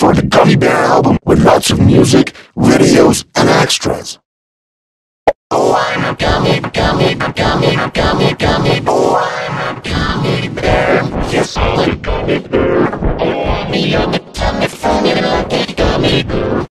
for the Gummy Bear album with lots of music, videos, and extras. Oh, I'm a gummy, gummy, gummy, gummy, gummy. Oh, I'm a gummy bear. Yes, I'm a gummy bear. Oh, I'm a